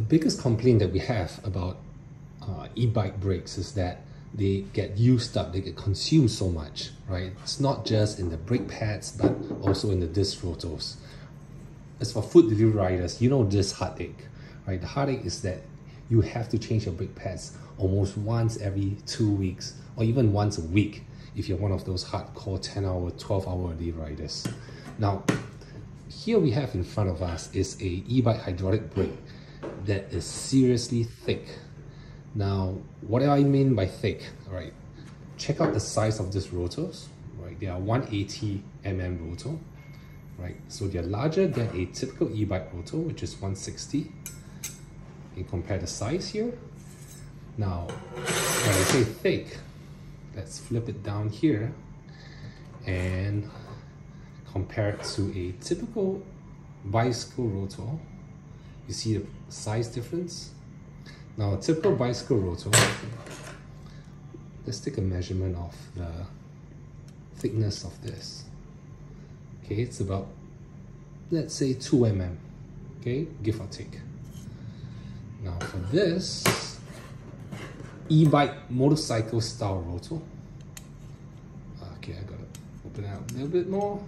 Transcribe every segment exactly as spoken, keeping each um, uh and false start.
biggest complaint that we have about uh, e-bike brakes is that they get used up, they get consumed so much, right? It's not just in the brake pads, but also in the disc rotors. As for food delivery riders, you know this heartache, right? The heartache is that you have to change your brake pads almost once every two weeks, or even once a week, if you're one of those hardcore ten hour, twelve hour a day riders. Now, here we have in front of us is a e-bike hydraulic brake that is seriously thick. Now, what do I mean by thick? All right, check out the size of these rotors. Right, they are one eighty millimeter rotor. Right, so they're larger than a typical e-bike rotor, which is one sixty. You compare the size here. Now, when I say thick, let's flip it down here and compare it to a typical bicycle rotor. You see the size difference? Now, a typical bicycle rotor, let's take a measurement of the thickness of this. Okay, it's about, let's say two millimeters, okay, give or take. Now for this e-bike motorcycle style rotor, okay, I gotta open it out a little bit more.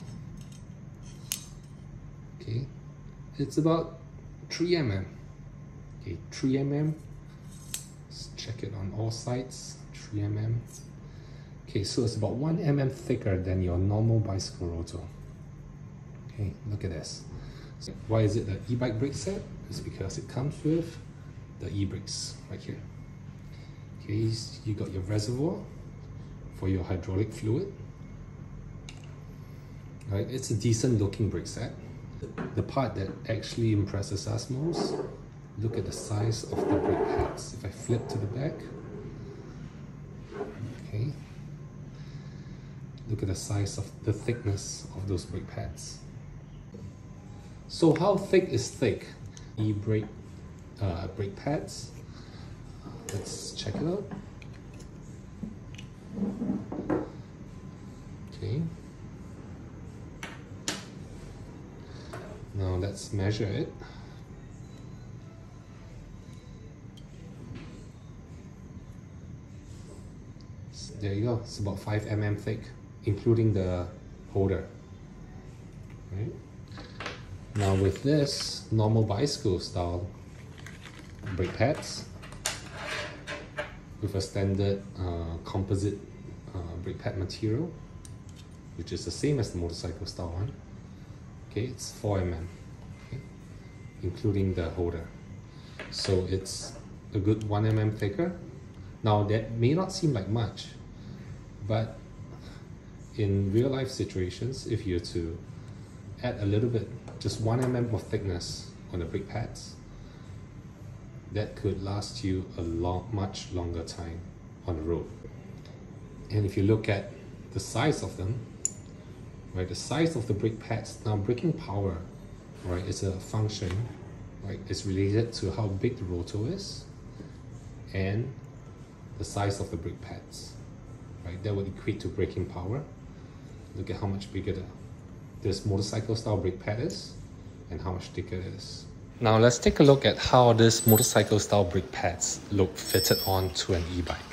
Okay, it's about three millimeters. Okay, three millimeters. Let's check it on all sides. three millimeters. Okay, so it's about one millimeter thicker than your normal bicycle rotor. Okay, look at this. So why is it the e-bike brake set? It's because it comes with the e-brakes right here. Okay, you got your reservoir for your hydraulic fluid. Right, it's a decent looking brake set. The part that actually impresses us most, look at the size of the brake pads. If I flip to the back, okay, look at the size of the thickness of those brake pads. So how thick is thick? E-brake uh, brake pads. Let's check it out. Okay. Now let's measure it. So there you go. It's about five millimeters thick, including the holder. Right. Now with this normal bicycle style brake pads, with a standard uh, composite uh, brake pad material, which is the same as the motorcycle style one, okay, it's four millimeters, okay, including the holder. So it's a good one millimeter thicker. Now that may not seem like much, but in real life situations, if you're to add a little bit, just one millimeter of thickness on the brake pads, that could last you a long, much longer time on the road. And if you look at the size of them, right, the size of the brake pads, now braking power, right, is a function, right, it's related to how big the rotor is and the size of the brake pads, right, that would equate to braking power. Look at how much bigger the, this motorcycle style brake pad is and how much thicker it is. Now let's take a look at how this motorcycle style brake pads look fitted onto an e-bike.